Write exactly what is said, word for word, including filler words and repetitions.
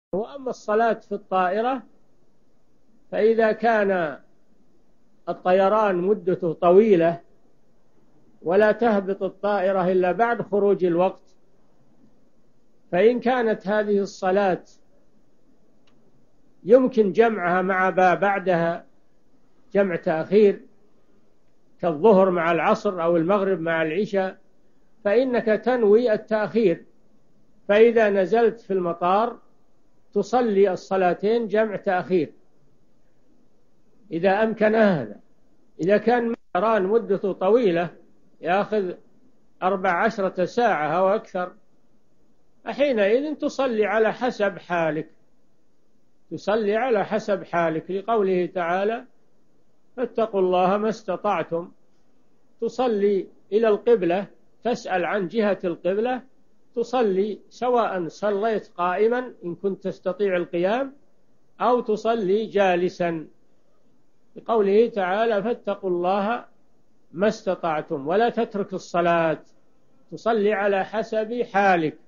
وأما الصلاة في الطائرة فإذا كان الطيران مدته طويلة ولا تهبط الطائرة إلا بعد خروج الوقت، فإن كانت هذه الصلاة يمكن جمعها مع ما بعدها جمع تأخير كالظهر مع العصر أو المغرب مع العشاء، فإنك تنوي التأخير، فإذا نزلت في المطار تصلي الصلاتين جمع تأخير إذا أمكن هذا. إذا كان طيران مدته طويلة يأخذ أربع عشرة ساعة أو أكثر، حينئذ تصلي على حسب حالك، تصلي على حسب حالك، لقوله تعالى: فاتقوا الله ما استطعتم. تصلي إلى القبلة، تسأل عن جهة القبلة، تصلي سواء صليت قائما إن كنت تستطيع القيام أو تصلي جالسا، لقوله تعالى: فاتقوا الله ما استطعتم، ولا تترك الصلاة، تصلي على حسب حالك.